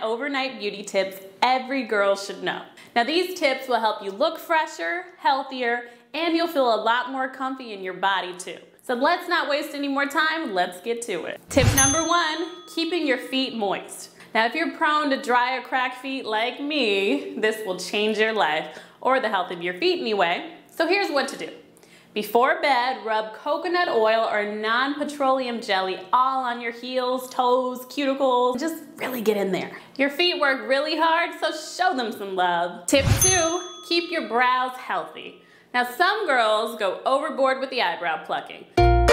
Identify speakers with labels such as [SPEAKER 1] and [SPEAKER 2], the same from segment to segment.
[SPEAKER 1] my overnight beauty tips every girl should know. Now these tips will help you look fresher, healthier, and you'll feel a lot more comfy in your body too. So let's not waste any more time, let's get to it. Tip number 1, keeping your feet moist. Now if you're prone to dry or cracked feet like me, this will change your life, or the health of your feet anyway. So here's what to do. Before bed, rub coconut oil or non-petroleum jelly all on your heels, toes, cuticles. Just really get in there. Your feet work really hard, so show them some love. Tip 2, keep your brows healthy. Now some girls go overboard with the eyebrow plucking.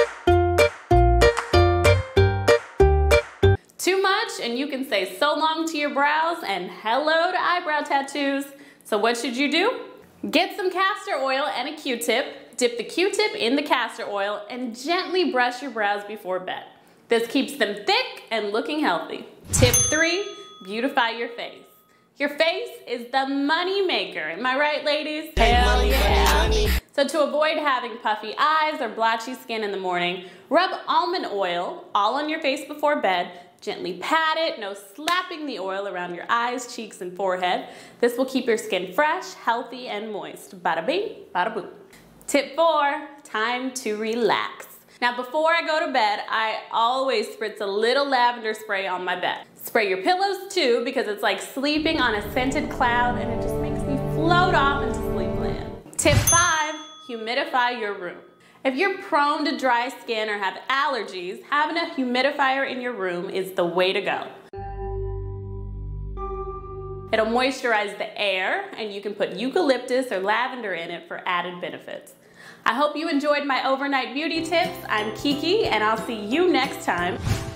[SPEAKER 1] Too much and you can say so long to your brows and hello to eyebrow tattoos. So what should you do? Get some castor oil and a Q-tip. Dip the Q-tip in the castor oil and gently brush your brows before bed. This keeps them thick and looking healthy. Tip 3, beautify your face. Your face is the money maker. Am I right, ladies? Hell yeah. So to avoid having puffy eyes or blotchy skin in the morning, rub almond oil all on your face before bed. Gently pat it, no slapping the oil around your eyes, cheeks, and forehead. This will keep your skin fresh, healthy, and moist. Bada bing, bada boom. Tip 4, time to relax. Now before I go to bed, I always spritz a little lavender spray on my bed. Spray your pillows too, because it's like sleeping on a scented cloud and it just makes me float off into sleepland. Tip 5, humidify your room. If you're prone to dry skin or have allergies, having a humidifier in your room is the way to go. It'll moisturize the air and you can put eucalyptus or lavender in it for added benefits. I hope you enjoyed my overnight beauty tips. I'm Kiki and I'll see you next time.